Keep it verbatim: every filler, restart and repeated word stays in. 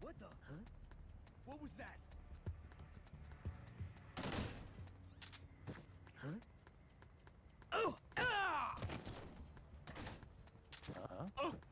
What the? Huh? What was that? Huh? Oh! Ah! Uh-huh. Oh!